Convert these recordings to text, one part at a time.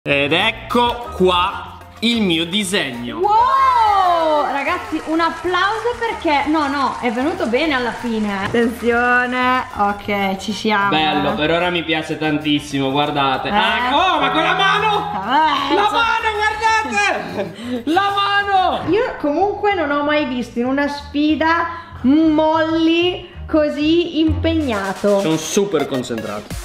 Ed ecco qua il mio disegno. Wow! Ragazzi, un applauso perché no, è venuto bene alla fine. Attenzione, ok, ci siamo. Bello, per ora mi piace tantissimo, guardate. Oh, ma con la mano! La mano, guardate! La mano! Io comunque non ho mai visto in una sfida un Molly così impegnato. Sono super concentrato.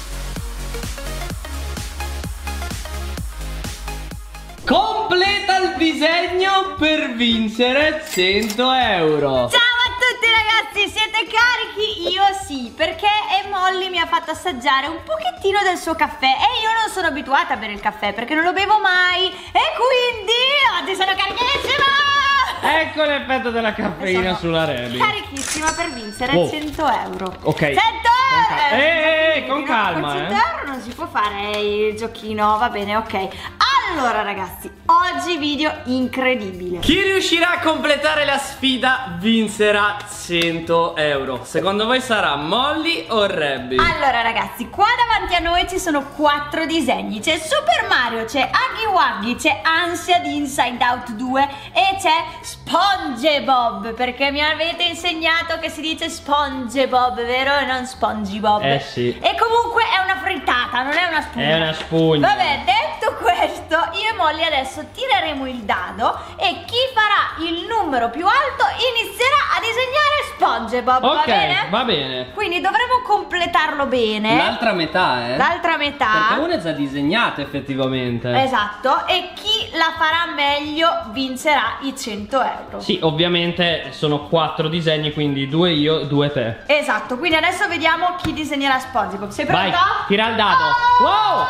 Completa il disegno per vincere 100 euro. Ciao a tutti ragazzi, siete carichi? Io sì, perché Molly mi ha fatto assaggiare un pochettino del suo caffè e io non sono abituata a bere il caffè perché non lo bevo mai e quindi oggi sono carichissima! Ecco l'effetto della caffeina sono sulla Rebi. Carichissima per vincere 100 euro. Ok. 100 euro! Con calma, con 100 euro non si può fare il giochino, va bene, ok. Allora ragazzi, oggi video incredibile. Chi riuscirà a completare la sfida vincerà 100 euro. Secondo voi sarà Molly o Rebi? Allora ragazzi, qua davanti a noi ci sono 4 disegni. C'è Super Mario, c'è Huggy Wuggy, c'è Ansia di Inside Out 2 e c'è SpongeBob, perché mi avete insegnato che si dice SpongeBob, vero? E non SpongeBob. Eh sì. E comunque è una frittata, non è una spugna. È una spugna. Vabbè, detto questo, io e Molly adesso tireremo il dado e chi farà il numero più alto inizierà a disegnare SpongeBob, Ok, va bene? va bene. Quindi dovremo completarlo bene. L'altra metà, L'altra metà. Perché una è già disegnata effettivamente. Esatto, e chi la farà meglio vincerà i 100 euro. Sì, ovviamente sono 4 disegni, quindi 2 io, 2 te. Esatto, quindi adesso vediamo chi disegnerà SpongeBob. Sei pronto? Vai, tira il dado. Oh! Wow!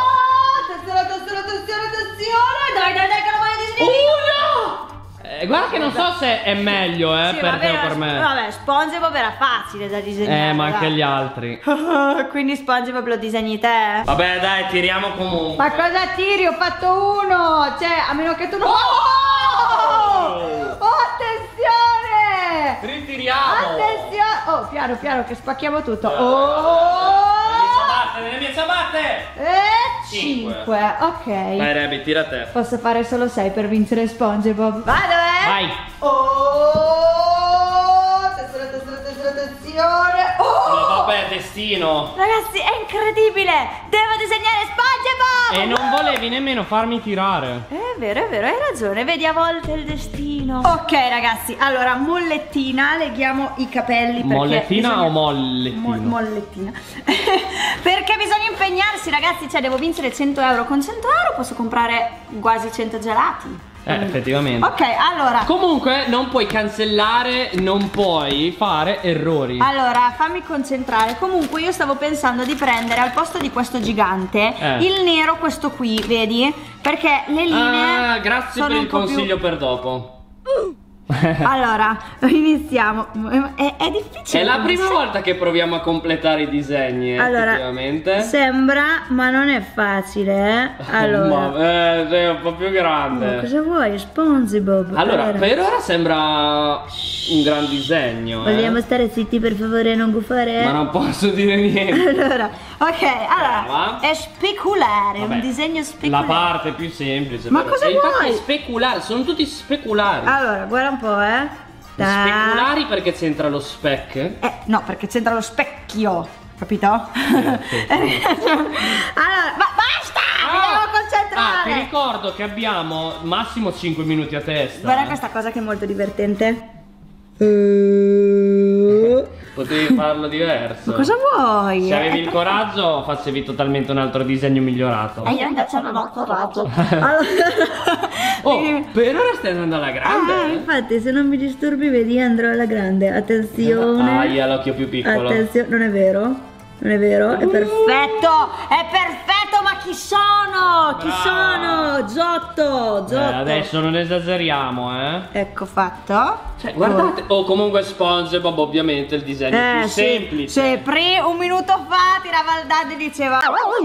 Attenzione, dai, che lo voglio disegnare. Guarda che non so se è meglio, Sì, per te o per me. Vabbè, SpongeBob era facile da disegnare. Ma anche dai. gli altri. Quindi SpongeBob lo disegni te? Vabbè, dai, tiriamo comunque. Ma cosa tiri? Ho fatto uno. Cioè, a meno che tu non... Oh, attenzione! Ritiriamo. Attenzione! Oh, piano, che spacchiamo tutto. Oh! Nelle mie ciabatte! 5. Ok. Vai, Rebi, tira te. Posso fare solo 6 per vincere SpongeBob. Vado, Vai. Oh! Attenzione. Oh! Vabbè, destino. Ragazzi, è incredibile! Devo disegnare SpongeBob! E non volevi nemmeno farmi tirare. È vero, hai ragione, vedi a volte il destino. Ok ragazzi, allora mollettina, leghiamo i capelli perché Mollettina o mollettina? mollettina. Perché bisogna impegnarsi ragazzi, cioè devo vincere 100 euro. Con 100 euro posso comprare quasi 100 gelati. Effettivamente. Ok, allora. Comunque non puoi cancellare, non puoi fare errori. Allora, fammi concentrare. Comunque io stavo pensando di prendere al posto di questo gigante il nero, questo qui, vedi? Perché le linee grazie sono per il un po' consiglio per dopo. Allora, iniziamo. È difficile. È la prima volta che proviamo a completare i disegni, allora, effettivamente. Sembra, ma non è facile, Allora, sei un po' più grande. cosa vuoi? SpongeBob. Allora, per ora sembra un gran disegno. Vogliamo stare zitti per favore, non gufare? Ma non posso dire niente. Allora, Brava. è speculare, Vabbè, un disegno speculare. la parte più semplice. Ma però. cosa Infatti vuoi? è speculare, sono tutti speculari. Allora, guarda un po', Speculari perché c'entra lo spec? No, perché c'entra lo specchio, capito? Allora, ma basta! Mi devo concentrare! Ti ricordo che abbiamo massimo 5 minuti a testa. Guarda questa cosa che è molto divertente. Potevi farlo diverso. Ma cosa vuoi? Se avevi il coraggio facevi totalmente un altro disegno migliorato. Io invece non ho coraggio. Per ora stai andando alla grande. Infatti se non mi disturbi vedi andrò alla grande. Attenzione. Io l'occhio più piccolo. Attenzione, non è vero? Non è vero? È perfetto! È perfetto, ma chi sono? Chi sono? Giotto! Adesso non esageriamo, Ecco fatto. Cioè, guardate. Comunque SpongeBob ovviamente il disegno più semplice. Sì, un minuto fa tirava il dado e diceva.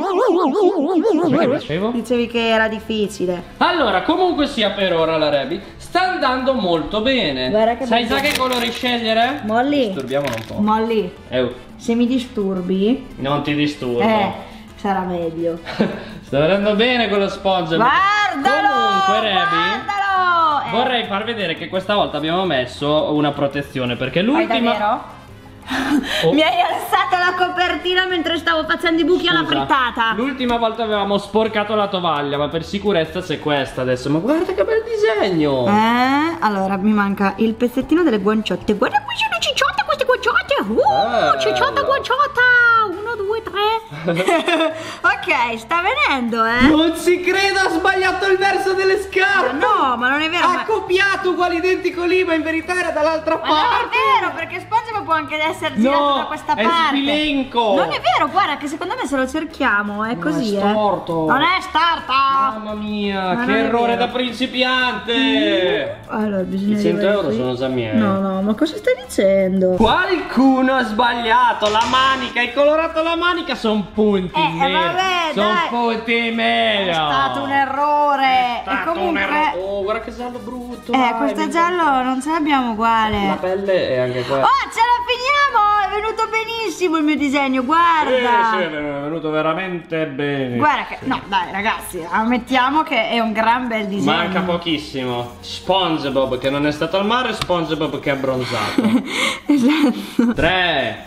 Dicevi che era difficile. Allora, comunque sia per ora la Rebi sta andando molto bene. Che sai già che colori scegliere? Molly. Disturbiamolo un po'. Molly. Se mi disturbi. Non ti disturbo. Sarà meglio. Sta vedendo bene quello SpongeBob. Guardalo! Comunque, Rebi, Guardalo! vorrei far vedere che questa volta abbiamo messo una protezione, perché l'ultima... Davvero? Oh. Mi hai alzato la copertina mentre stavo facendo i buchi alla frittata. L'ultima volta avevamo sporcato la tovaglia, ma per sicurezza c'è questa adesso. Ma guarda che bel disegno! Allora mi manca il pezzettino delle guanciotte. Guarda qui sono cicciotte queste guanciotte. Cicciotta guanciotta. 1, 2, 3. Ok, sta venendo, Non ci credo, ha sbagliato il verso delle scarpe! No, ma non è vero. Ha copiato uguale identico lì, ma in verità era dall'altra parte. Ma non è vero, perché SpongeBob può anche essere girato da questa parte. È sbilenco. Non è vero, guarda che secondo me se lo cerchiamo è così, è storto. Non è storto. Mamma mia, che errore da principiante. Allora, bisogna I 100 euro qui. sono già miei. No, ma cosa stai dicendo? Qualcuno ha sbagliato la manica, hai colorato la manica, sono punti in meno. Vabbè, sono dai. punti in meno. È stato un errore. È stato un errore. Oh, guarda che giallo brutto. Questo giallo non ce l'abbiamo uguale. La pelle è anche quella. Oh, ce la finiamo! È venuto benissimo il mio disegno, guarda. Sì, è venuto veramente bene. Guarda che, no dai ragazzi, ammettiamo che è un gran bel disegno. Manca pochissimo. SpongeBob che non è stato al mare, SpongeBob che è abbronzato. Esatto. 3,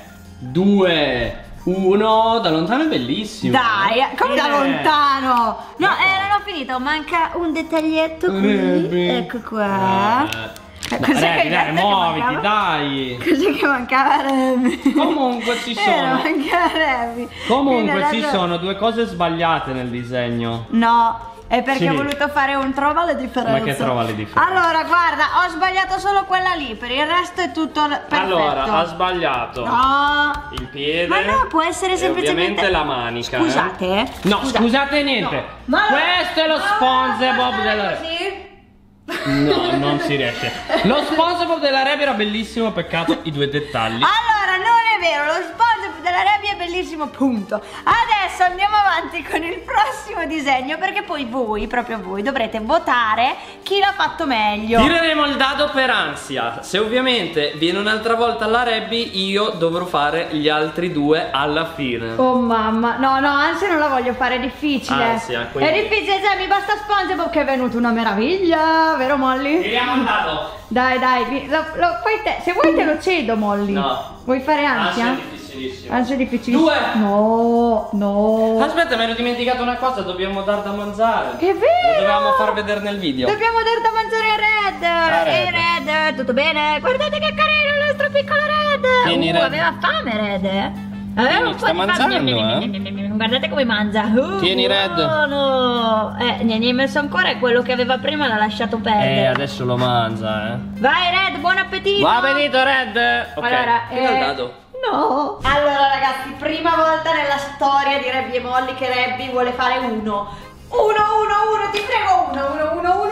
2, 1. Da lontano è bellissimo. Dai, come da lontano? No, non ho finito, manca un dettaglietto qui. Ecco qua. Dai, muoviti, dai. Cos'è che mancava, Remy? Comunque ci sono. Mancava Remy. Comunque ci sono due cose sbagliate nel disegno. No. È perché Sì. ho voluto fare un trova le differenze. Ma che trova le differenze? Allora, guarda, ho sbagliato solo quella lì, per il resto è tutto perfetto. Allora, ha sbagliato No. il piede. Ma no, può essere e semplicemente ovviamente la manica. Scusate, No, scusate niente. No. Ma questo è lo SpongeBob della così? No, non si riesce. Lo SpongeBob della Rebi era bellissimo, peccato i due dettagli. Allora, non è vero, lo SpongeBob della Rebi è bellissimo, punto. Adesso andiamo avanti con il prossimo disegno, perché poi voi, proprio voi, dovrete votare chi l'ha fatto meglio. Tireremo il dado per ansia. Se ovviamente viene un'altra volta la Rebi, io dovrò fare gli altri due alla fine. Oh mamma, no, anzi non la voglio fare, è difficile. Ansia, quindi... È difficile, cioè mi basta SpongeBob che è venuto una meraviglia, vero Molly? Tiriamo il dado. Dai, fai te. Se vuoi te lo cedo, Molly. No. Vuoi fare ansia? Ansia è difficilissimo. Ansia è difficilissimo. 2. No. Aspetta, mi ero dimenticato una cosa, dobbiamo dar da mangiare. È vero. Lo dovevamo far vedere nel video. Dobbiamo dar da mangiare a Red. Ehi Red, tutto bene? Guardate che carino il nostro piccolo Red. Vieni, Red. Aveva fame Red. Aveva un po' sta di mangiando, fame. Guardate come mangia. Tieni, Red. No. Ne hai messo ancora, quello che aveva prima l'ha lasciato perdere. Adesso lo mangia, Vai Red, buon appetito. Buon appetito, Red. Ok, Allora, tira il dado. No. Allora ragazzi, prima volta nella storia di Rebi e Molly che Rebi vuole fare uno. Ti prego, uno.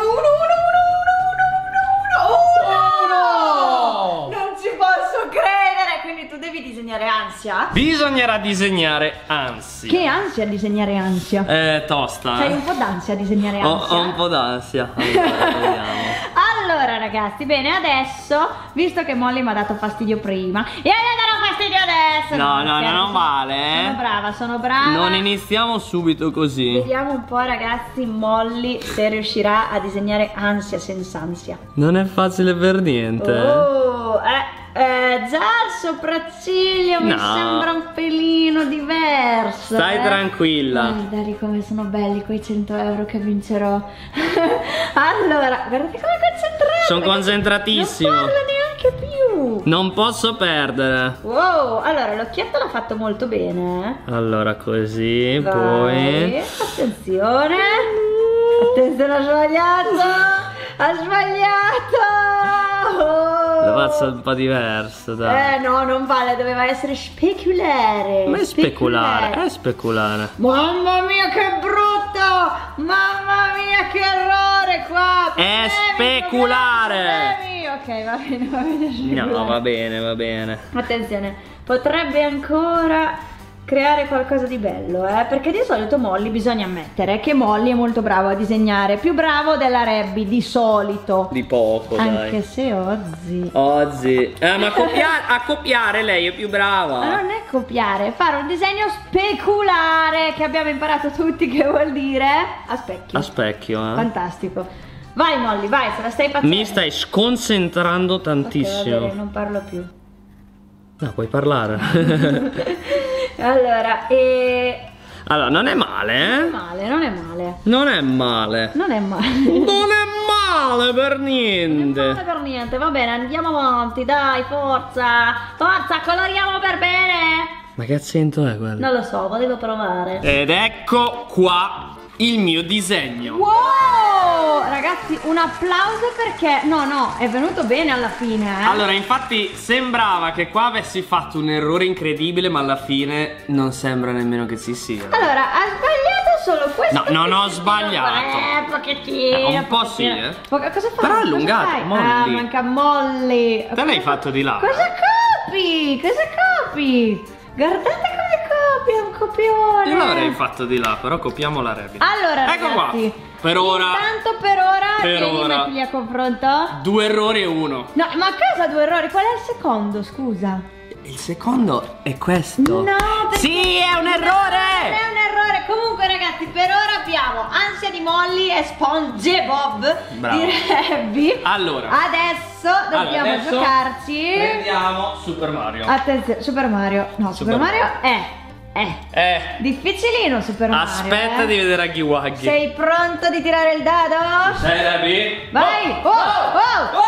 Non ci posso credere, quindi tu devi disegnare ansia? Bisognerà disegnare ansia. Che ansia disegnare ansia? Tosta. C'hai un po' d'ansia a disegnare ansia? Ho un po' d'ansia. Allora, vediamo. Allora ragazzi, bene, adesso, visto che Molly mi ha dato fastidio prima, io gli darò fastidio adesso. No, non vale. Sono brava. Non iniziamo subito così. Vediamo un po' ragazzi Molly se riuscirà a disegnare ansia senza ansia. Non è facile per niente. Oh, già il sopracciglio mi sembra un pelino diverso. Stai tranquilla. Guardali come sono belli quei 100 euro che vincerò. Allora, guardate come è concentrato. Sono concentratissimo. Non parla neanche più. Non posso perdere. Wow, allora l'occhietto l'ha fatto molto bene. Allora così, Vai. poi Attenzione. Attenzione, ha sbagliato. lo faccio un po' diverso, dai. No, non vale, doveva essere speculare. Ma è speculare, è speculare. Mamma mia che brutto! Mamma mia che errore qua! È speculare! Ok, va bene. No, va bene. Attenzione, potrebbe ancora creare qualcosa di bello, perché di solito Molly, bisogna ammettere che Molly è molto bravo a disegnare, più bravo della Rebby di solito. Di poco, anche dai. se oggi ma a copiare lei è più brava. ma non è copiare, è fare un disegno speculare, che abbiamo imparato tutti che vuol dire a specchio. A specchio, Fantastico. Vai Molly, vai, se la stai facendo. Mi stai sconcentrando tantissimo. Ok, va bene, non parlo più. No, puoi parlare. Allora, Allora, non è male, non è male, non è male. Non è male. Non è male. Non è male per niente. Non è per niente, va bene, andiamo avanti, dai, forza. Forza, coloriamo per bene. Ma che accento è quello? Non lo so, volevo provare. Ed ecco qua il mio disegno. Wow! Ragazzi, un applauso perché no, è venuto bene alla fine, Allora, infatti sembrava che qua avessi fatto un errore incredibile, ma alla fine non sembra nemmeno che ci sia. Allora, ha sbagliato solo questo. No, non ho sbagliato. Pochettino. Un po' sì, Cosa fai? Però è allungato, Cosa fai? Molly. Manca Molly. Te l'hai fatto di là. Cosa copi? Cosa copi? Guardate come copia, è un copione. Io l'avrei fatto di là, però copiamo la Rebby. Allora, ecco ragazzi, qua. Per ora. Intanto mettili a confronto. 2 errori e 1. No, ma a casa 2 errori, qual è il secondo, scusa? Il secondo è questo. No, perché sì, è un non errore. è un errore. Comunque ragazzi, per ora abbiamo ansia di Molly e SpongeBob di Rebby. Allora, adesso dobbiamo giocarci. Prendiamo Super Mario. Attenzione, Super Mario. No, Super Mario è difficilino Super Mario. Aspetta di vedere Huggy Wuggy. Sei pronto di tirare il dado? Sei Rebby? Vai! Oh! Oh!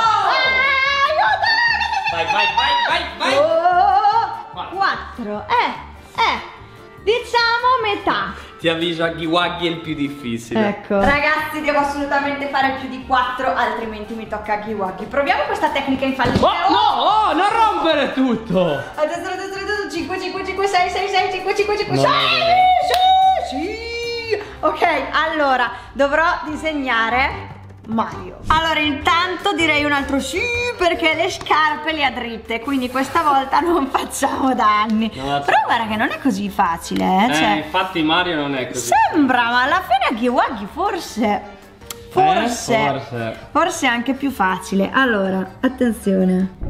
Vai! Oh! 4. Diciamo metà. Ti avviso, Huggy Wuggy è il più difficile. Ecco. Ragazzi, devo assolutamente fare più di 4, altrimenti mi tocca Huggy Wuggy. Proviamo questa tecnica infallibile. No, non rompere tutto. Adesso 5, 6, 5, 6. Sì. Ok, allora dovrò disegnare Mario. Allora, intanto direi un altro sì, perché le scarpe le ha dritte, quindi questa volta non facciamo danni. No, però guarda che non è così facile, cioè, infatti Mario non è così. sembra, ma alla fine Huggy Wuggy forse è anche più facile. Allora, attenzione.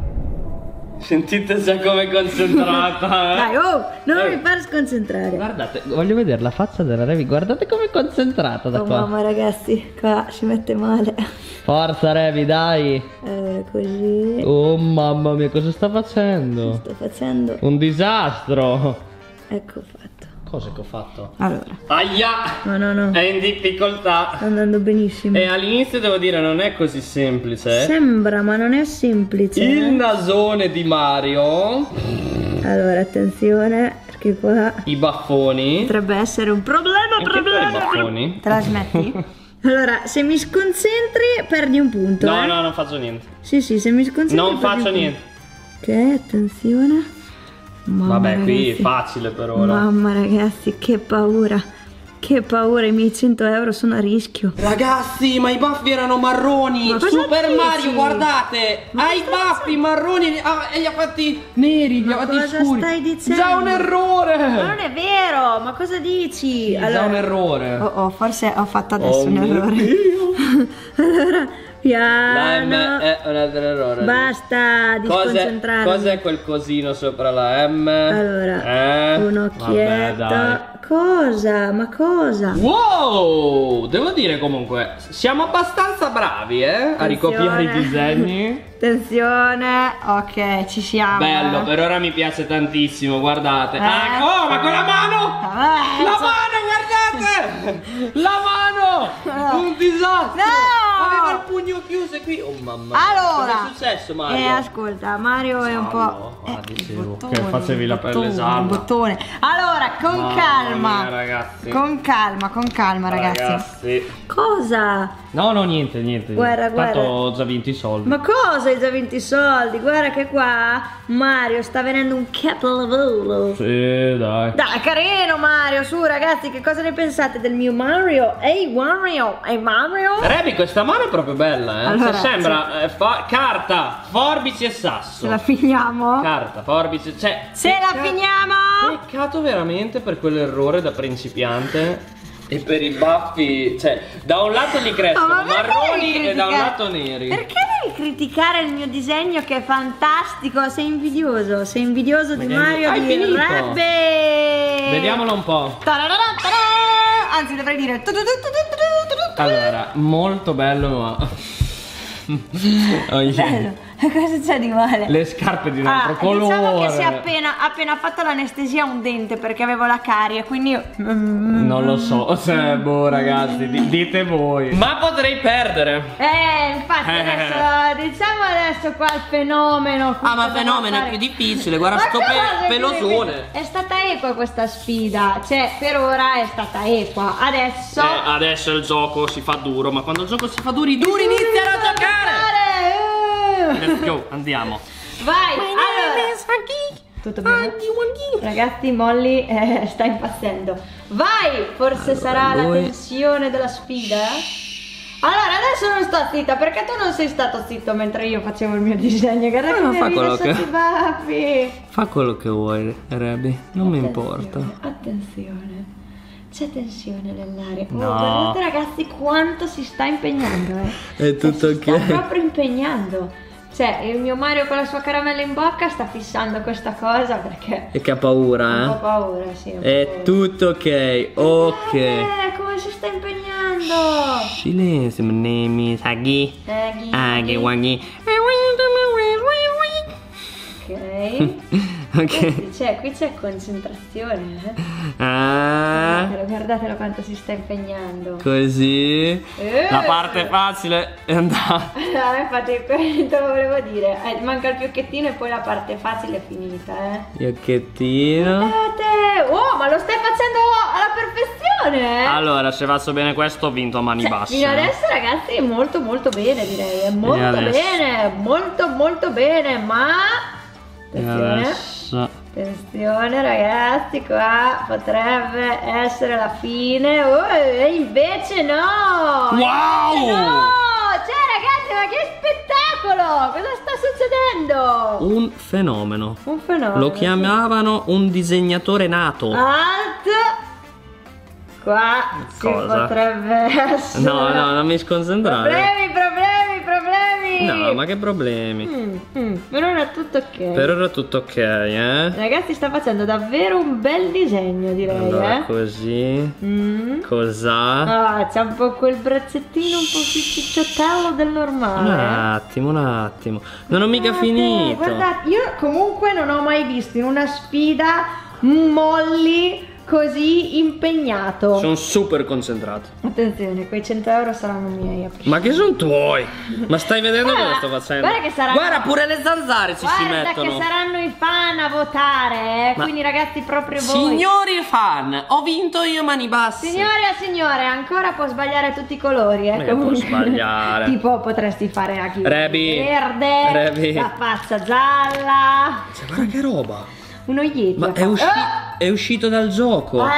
Sentite già come è concentrata. Dai, non mi far sconcentrare. Guardate, voglio vedere la faccia della Rebby. Guardate come è concentrata da qua. Mamma ragazzi, qua si mette male. Forza Rebby, dai. Allora, così. Oh mamma mia, cosa sta facendo? Sto facendo. Un disastro. Ecco fatto. Cosa che ho fatto? Allora. Aia! No. È in difficoltà. Sta andando benissimo. E all'inizio devo dire non è così semplice. Sembra, ma non è semplice. Il nasone di Mario. Allora, attenzione, perché qua I baffoni. potrebbe essere un problema. I baffoni. Te la smetti? Allora, se mi sconcentri perdi un punto. No, non faccio niente. Sì, se mi sconcentri Non perdi faccio un niente. punto. Ok, attenzione. Mamma, Vabbè, qui ragazzi. è facile per ora. Mamma ragazzi, che paura. Che paura, i miei 100 euro sono a rischio. Ragazzi, ma i baffi erano marroni. Ma cosa Super dici? Mario, guardate. Ha i baffi marroni e li ha fatti neri, li ha fatti cosa scuri. stai dicendo? Già un errore. Ma non è vero, ma cosa dici? Già un errore. Forse ho fatto adesso un mio errore. Dio. Allora, La M piano. è un altro errore. Basta di sconcentrarmi. Cos'è quel cosino sopra la M? Allora, un Vabbè, dai. occhietto. Cosa? Ma cosa? Wow! Devo dire comunque, siamo abbastanza bravi, a ricopiare i disegni. Attenzione, ok, ci siamo. Bello, per ora mi piace tantissimo, guardate. Ma quella mano! La mano, guardate! La mano! Un disastro! No! Aveva il pugno chiuso qui. Oh mamma. Allora, cosa è successo, Mario? ascolta, Mario è un po'. dicevo che facevi la pelle gialla. Bottone. Allora, con Mamma calma. mia, ragazzi. Con calma, ragazzi. Cosa? No, niente. Guarda. Tanto ho già vinto i soldi. Ma cosa hai già vinto i soldi? Guarda che qua Mario sta venendo un capolavoro. Sì, dai. Dai, carino Mario, su ragazzi, che cosa ne pensate del mio Mario? Ehi Mario, Rebby, questa mano è proprio bella, eh. Allora, sembra carta, forbici e sasso. Ce la finiamo? Carta, forbici, cioè. Ce la finiamo! Peccato veramente per quell'errore da principiante. E per i baffi, cioè, da un lato li crescono ma perché marroni devi e da un criticare? lato neri. Perché devi criticare il mio disegno che è fantastico? Sei invidioso di Mario Hai di finito? Rabbe. Vediamolo un po'. Anzi, dovrei dire. Allora, molto bello, ma. Oh, yeah. Bello. Cosa c'è di male? Le scarpe di un altro colore. Diciamo che si è appena fatto l'anestesia a un dente perché avevo la carie, quindi io. Non lo so, boh ragazzi, dite voi. Ma potrei perdere. Infatti adesso, diciamo adesso qua il fenomeno. Ah, ma fenomeno è più difficile, guarda sto pelosone. È stata equa questa sfida, cioè per ora è stata equa. Adesso adesso il gioco si fa duro, ma quando il gioco si fa duri iniziano a giocare. Let's go, andiamo. Vai, allora. Tutto bene? Ragazzi, Molly sta impazzendo. Vai, forse sarà la tensione della sfida. Allora, adesso non sto zitta perché tu non sei stato zitto mentre io facevo il mio disegno. Guarda che mi hai rilassato i baffi. Fa quello che vuoi, Rebi, non mi importa. Attenzione, c'è tensione nell'aria. No. Guardate ragazzi quanto si sta impegnando, È tutto si sta proprio impegnando. Cioè, il mio Mario con la sua caramella in bocca sta fissando questa cosa perché E che ha paura, un po' paura, sì. È tutto ok, ok. Come si sta impegnando? Silenzio, my name is Aghi. Aghi, Waghi. Ok. Ok. Qui c'è concentrazione, Ah, Guardatelo quanto si sta impegnando. così. La parte facile è andata. Infatti te lo volevo dire. Manca il fiocchettino e poi la parte facile è finita, Fiocchettino. Guardate! Oh, ma lo stai facendo alla perfezione, Allora, se faccio bene questo ho vinto a mani basse. Fino adesso ragazzi è molto bene, direi. È molto adesso? bene, molto bene, ma E attenzione. adesso. Attenzione ragazzi, qua potrebbe essere la fine. Oh, e invece no! Wow! Invece no! Cioè ragazzi, ma che spettacolo! Cosa sta succedendo? Un fenomeno. Un fenomeno. Lo chiamavano un disegnatore nato. Alt. Qua si Cosa? potrebbe essere. No, non mi sconcentrare. Problemi. No, ma che problemi? Per ora è tutto ok. Per ora tutto ok, Ragazzi, sta facendo davvero un bel disegno, direi, Allora, così. Cos'ha? c'è un po' quel braccettino un po' più cicciottello del normale. Un attimo. Non ho mica finito. Guardate, io comunque non ho mai visto in una sfida un Molly così impegnato. Sono super concentrato. Attenzione, quei 100 euro saranno miei. Ma che sono tuoi? Ma stai vedendo cosa sto facendo? Guarda che saranno. Guarda, pure le zanzare si mettono. Che saranno i fan a votare, quindi ragazzi proprio voi. Signori fan, ho vinto io mani basse. Signore, ancora può sbagliare tutti i colori, Ma che può sbagliare? Tipo potresti fare anche Rebi. verde, Rebi. la faccia gialla. Cioè, guarda che roba. Uno Yeti. Ma è uscito dal gioco.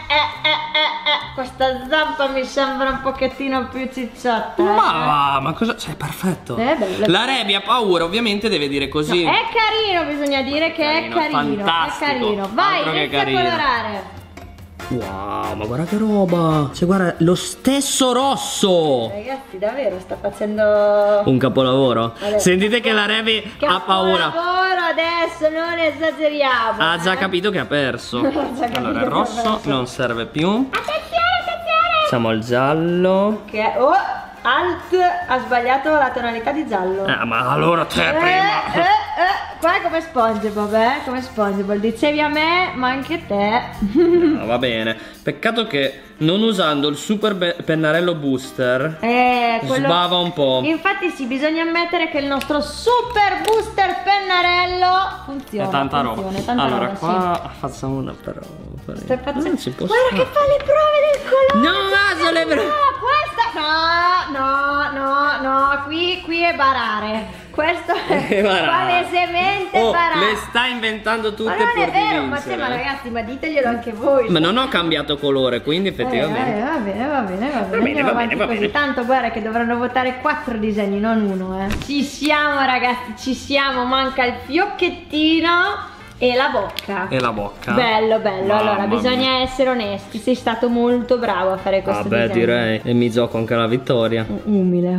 Questa zampa mi sembra un pochettino più cicciotta. Ma cosa? Cioè, perfetto. Bello. La Rebi ha paura, ovviamente deve dire così. È carino, bisogna dire che è carino. Fantastico. È carino. Vai, Altro che inizia a carino. colorare. Wow, ma guarda che roba. Cioè, guarda, lo stesso rosso. Ragazzi, davvero sta facendo Un capolavoro. Adesso. Sentite che la Rebi ha paura. Capolavoro, adesso non esageriamo. Ha già capito che ha perso. Allora, il rosso non serve più. Attenzione. Facciamo il giallo. Ok. Alt ha sbagliato la tonalità di giallo. Ma allora te prima. Qua è come SpongeBob, come SpongeBob. Dicevi a me, ma anche te. No, va bene. Peccato che non usando il super pennarello booster sbava un po'. Infatti sì, bisogna ammettere che il nostro super booster pennarello funziona. È tanta roba. Allora, roba, qua facciamo una prova. Stai facendo... Non si può Guarda fare. che fa le prove del colore. No, sono le prove. No, questa... No, qui è barare. Questo è palesemente Farah. Le sta inventando tutte. Ma non è vero, ma ragazzi, ma diteglielo anche voi. Ma non ho cambiato colore, quindi effettivamente. Va bene. Va bene. Tanto guarda che dovranno votare 4 disegni, non uno, Ci siamo ragazzi, ci siamo, manca il fiocchettino e la bocca. Bello. Mamma allora, bisogna mia. essere onesti. Sei stato molto bravo a fare questo disegno. Direi. E mi gioco anche la vittoria. Umile.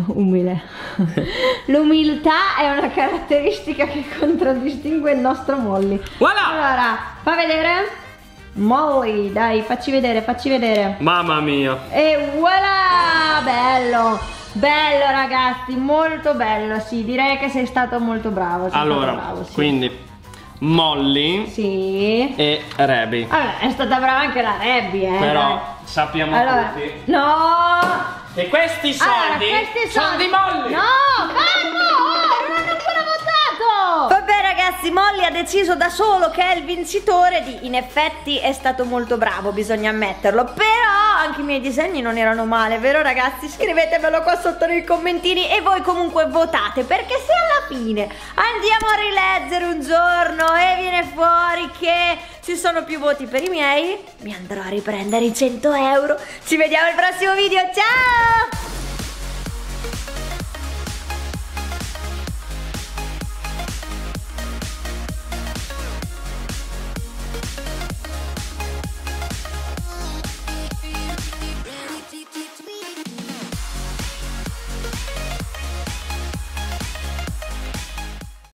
L'umiltà è una caratteristica che contraddistingue il nostro Molly. Voilà! Allora, fa vedere. Molly, dai, facci vedere. Mamma mia. E voilà! Bello ragazzi, molto bello. Sì, direi che sei stato molto bravo. Sì. Quindi Molly e Rebi. Vabbè, è stata brava anche la Rebi, Però sappiamo tutti. No! E questi soldi sono di Molly. No, calmo! Non hanno ancora votato! Vabbè ragazzi, Molly ha deciso da solo che è il vincitore in effetti è stato molto bravo, bisogna ammetterlo. Però anche i miei disegni non erano male, vero ragazzi? Scrivetemelo qua sotto nei commentini e voi comunque votate, perché se alla fine andiamo a rileggere un giorno e viene fuori che ci sono più voti per i miei, mi andrò a riprendere i 100 euro. Ci vediamo al prossimo video, ciao!